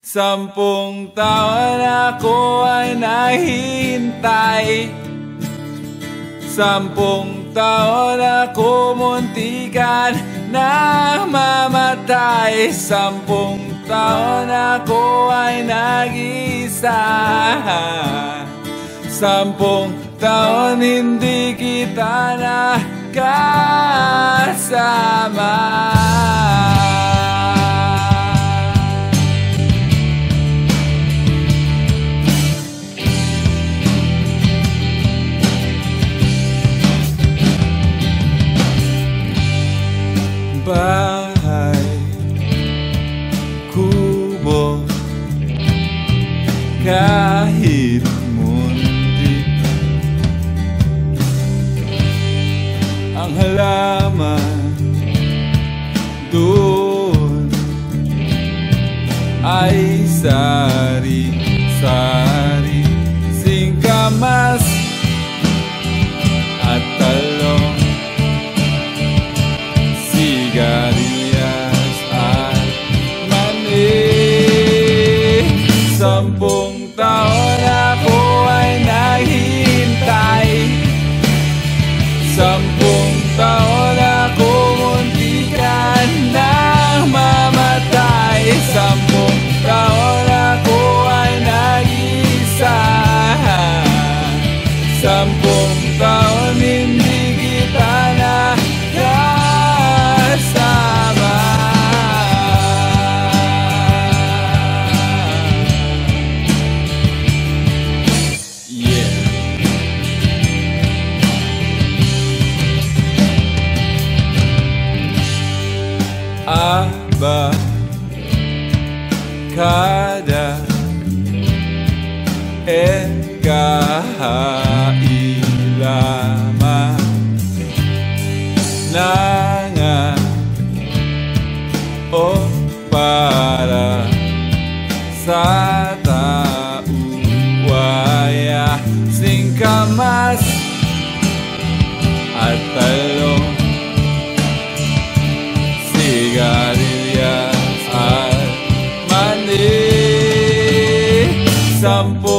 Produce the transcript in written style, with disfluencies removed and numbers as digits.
10 taon ako ay nahihintay. 10 taon ako muntikan na mamatay. 10 taon ako ay nag-isa. 10 taon hindi kita nakasama. Bahay, kubo, kahit muntik, ang halaman doon ay sari-sari, singkamas at talong, sigarilyas at mani. 10 taon ako ay naghihintay. 10 taon ako muntikan na mamatay. 10 taon ako ay nag-isa. 10 taon hindi kita nakasama. Yeah. Aba kada kailama nanga o para sa tauwaya, singkamas at talong, sigarilyas at mani. 10